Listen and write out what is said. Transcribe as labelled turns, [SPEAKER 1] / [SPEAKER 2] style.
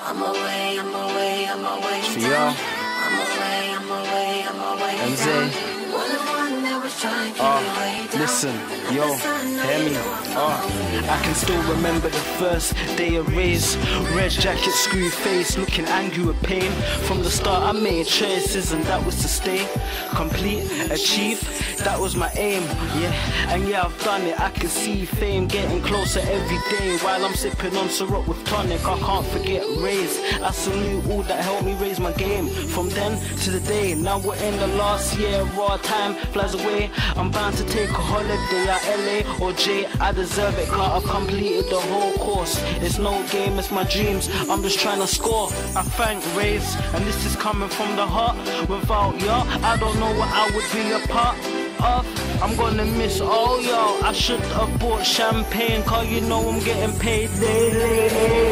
[SPEAKER 1] I'm away, I'm away, I'm away.
[SPEAKER 2] For y'all.
[SPEAKER 1] I'm away, I'm away, I'm away.
[SPEAKER 2] MZ. Listen, yo, hear me. I can still remember the first day of race. Red jacket, screw face, looking angry with pain. From the start I made choices and that was to stay. Complete, achieve, that was my aim. Yeah, and yeah, I've done it. I can see fame getting closer every day. While I'm sipping on syrup with tonic, I can't forget raise. I salute all that helped me raise my game. From then to the day, now we're in the last year. Raw time flies away. I'm bound to take a holiday at LA or J. I deserve it, cause I've completed the whole course. It's no game, it's my dreams, I'm just trying to score. I thank Rays, and this is coming from the heart. Without y'all, I don't know what I would be a part of. I'm gonna miss all y'all. I should have bought champagne, cause you know I'm getting paid daily.